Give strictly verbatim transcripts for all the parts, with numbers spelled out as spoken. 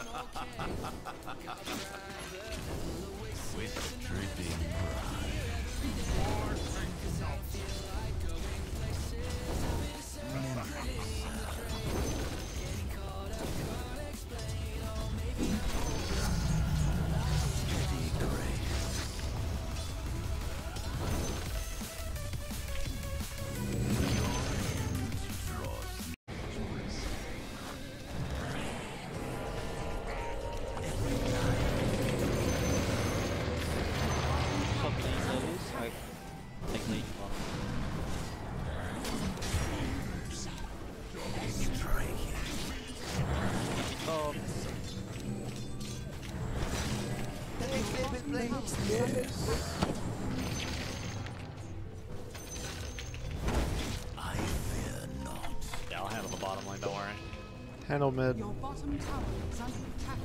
With dripping pride. Yes. I fear not. Yeah, I'll handle the bottom lane, don't worry. Handle mid. Your bottom tower is under attack.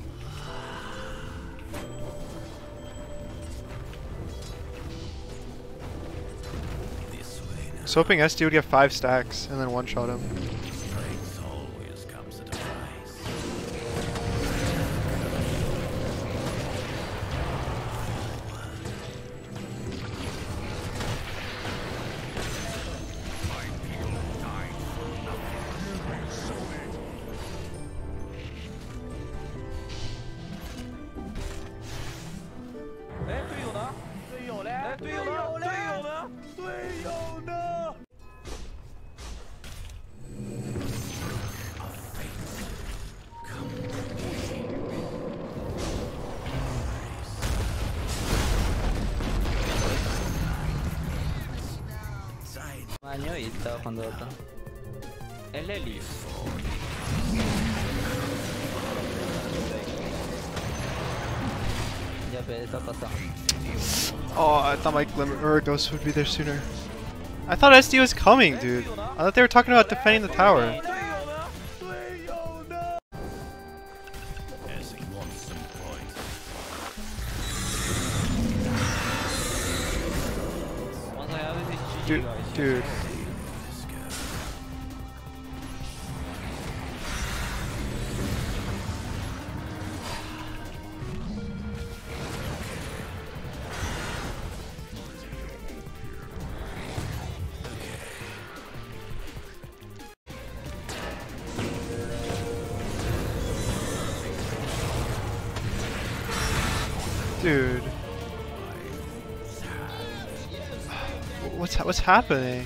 This way now. I was hoping S D would get five stacks and then one shot him. Strength always comes at a price. Año y estaba jugando Dota. Es Lely. Ya, pero está pasando. Oh, I thought my Glimmer or Ghost would be there sooner. I thought S D was coming, dude. I thought they were talking about defending the tower. As he wants some points. Dude, dude. Dude. What's ha what's happening?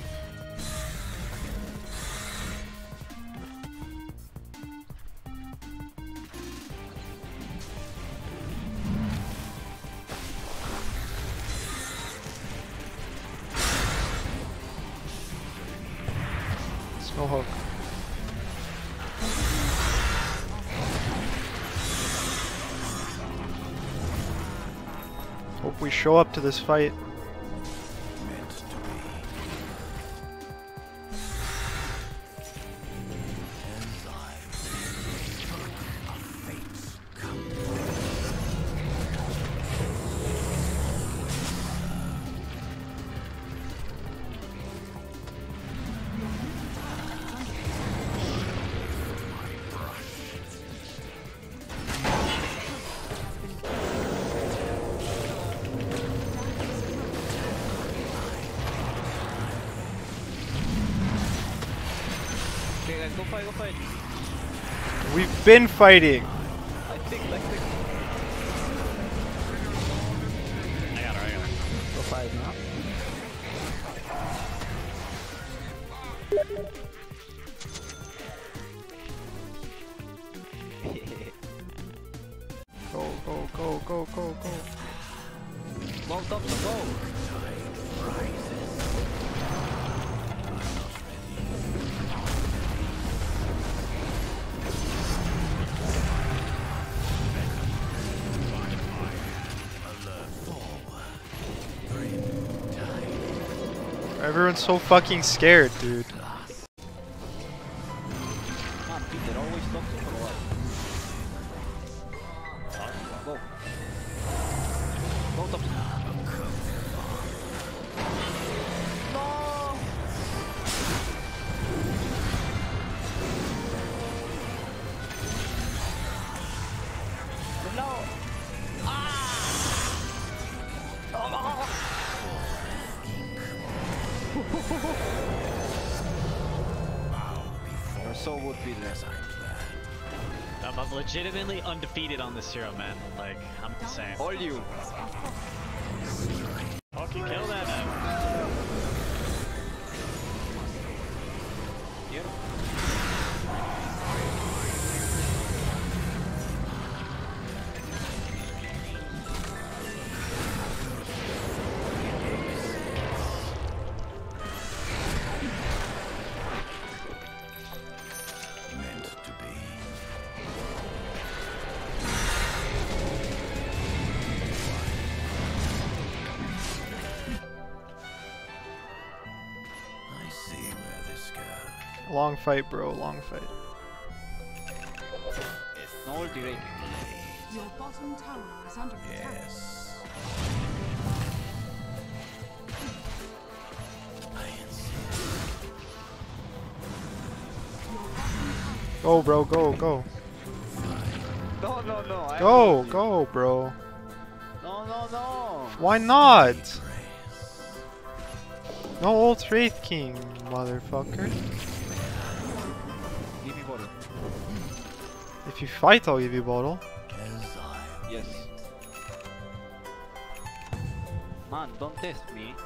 No hook. Hope we show up to this fight. Meant to be. As I a fate's come. Go fight, go fight. We've been fighting. I think, I think. I got her, I got her. Go fight now. Go, go, go, go, go, go. Go, TOPSON, go. Everyone's so fucking scared, dude. Man, Peter always TOPSON for a while. Go. Go, TOPSON. No! so would be there. I'm I'm legitimately undefeated on this hero, man. Like, I'm insane. All you. Fucking kill that man. Yep. Meant to be. I see where this goes. Long fight, bro. Long fight. No ulti rating. Your bottom tower is under attack. Yes. I insist. Go, bro. Go, go. No, no, no. I Go, have ulti. go, bro. No, no, no. Why not? Praise. No old Wraith King, motherfucker. Give me bottle. If you fight, I'll give you a bottle. As I Yes. Man, don't test me.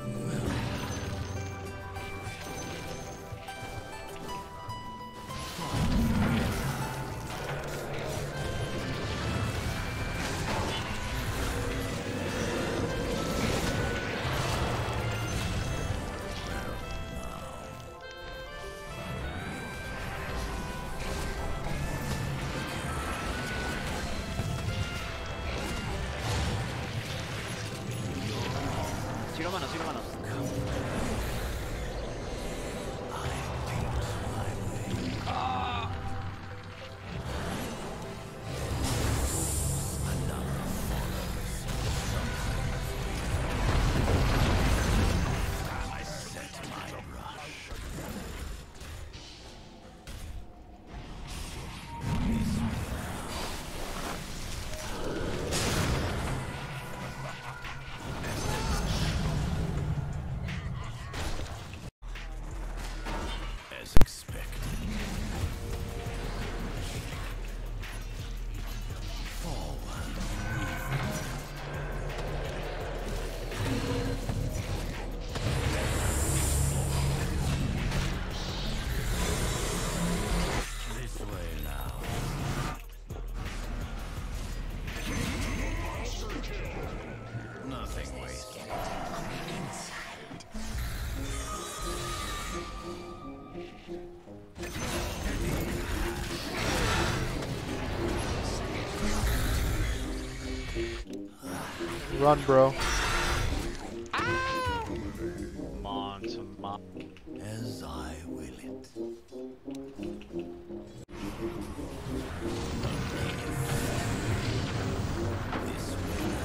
Zero mana, zero mana. I set my rush. As expected. Forward. This way now. Nothing wasted. Run, bro. Come on, some mom. As I will it. This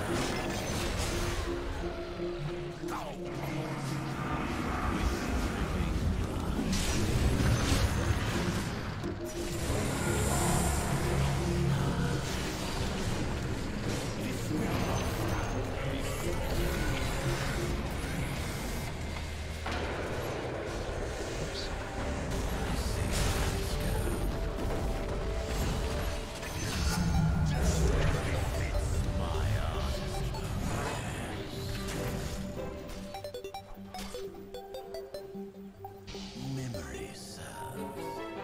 memory serves.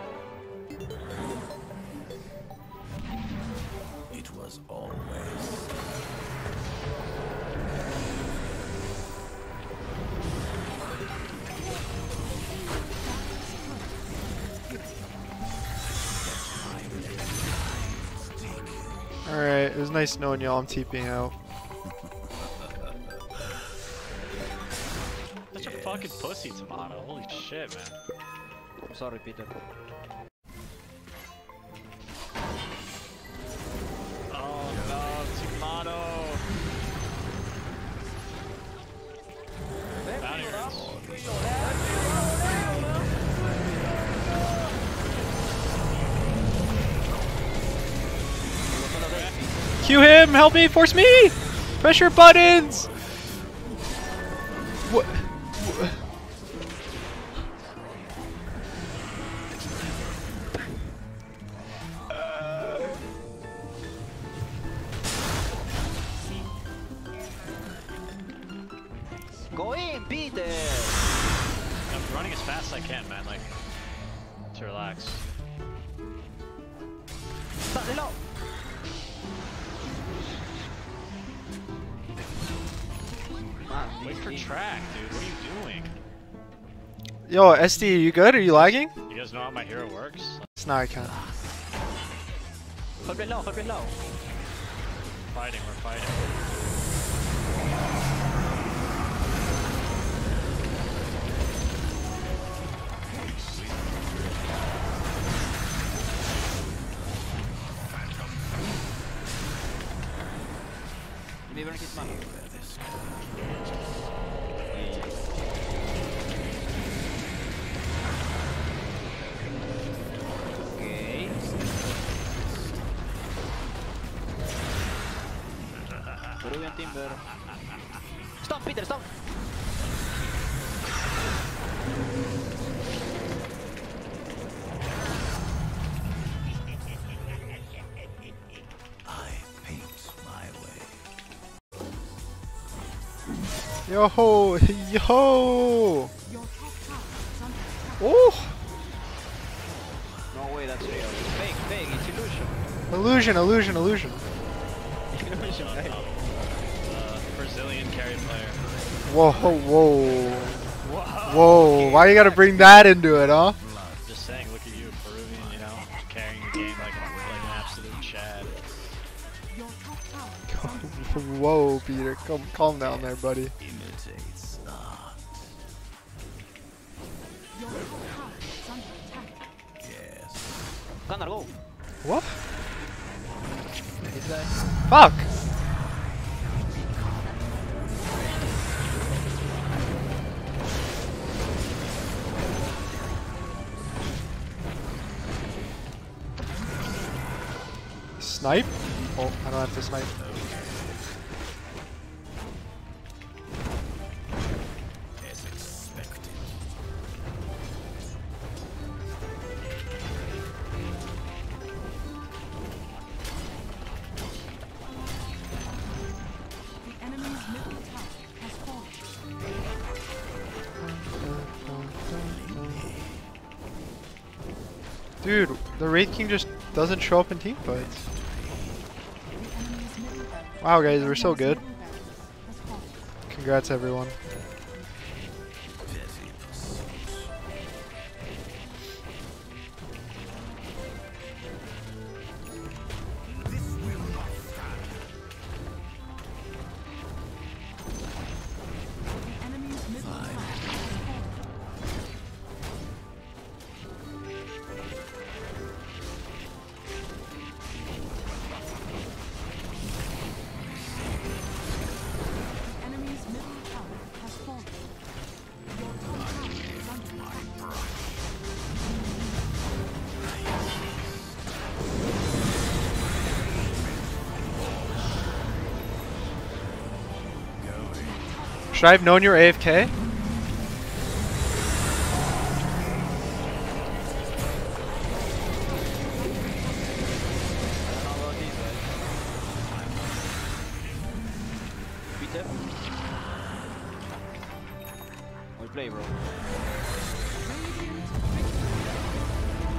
It was always. Alright, it was nice knowing y'all. I'm TPing out. Such a fucking pussy, Tomato. Holy shit, man. I'm sorry, Peter. Oh no, Tomato. Bounty rush. Q him! Help me! Force me! Pressure buttons! What? Go in, Peter! I'm running as fast as I can, man. Like, to relax. Stop the low! Man, Wait for track, dude. What are you doing? Yo, S D, you good? Are you lagging? You guys know how my hero works? It's not, I can't. Hold it low, hold it low. Fighting, we're fighting. Vi behöver kiss man. Okej. Peruvian Timber. Stop, Peter, stop! I paint my way. Yo ho, yo! Your top tower is under attack. Oh! No way, that's real. It's fake, fake, it's illusion. Illusion, illusion, illusion. Illusion, Uh, right? uh, Brazilian carry player. Whoa, whoa. Whoa! Whoa, why you gotta bring that into it, huh? Just saying, look at you, Peruvian, you know, carrying the game like, like an absolute Chad. Your top tower is under Whoa, Peter, calm, calm down there, buddy. Imitates art. Your top tower is under attack. Yes. Gunnar, go! What? This guy. Fuck! Snipe? Oh, I don't have to snipe. As expected. The enemy's middle tower has fallen. Dude, the Wraith King just doesn't show up in team fights. The enemy's middle barracks. Wow, guys, we're so The good. enemy's middle barracks has fallen. Congrats, everyone. Petty pursuit. This will not stand. The enemy's middle tower has fallen. The enemy's middle tower has fallen. Your top tower is under attack. Should I have known you were A F K? I don't know about these guys. Peter? We'll play, bro. Radiant victory.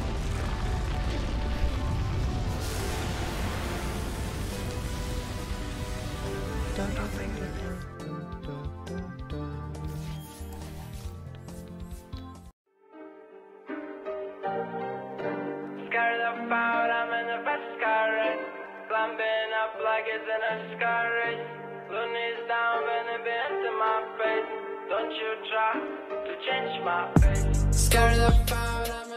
Scared about, I'm in a fast car race. Climbing up like it's in a scar race. Loonies down, when it be into my face. Don't you try to change my face. Scared about, I'm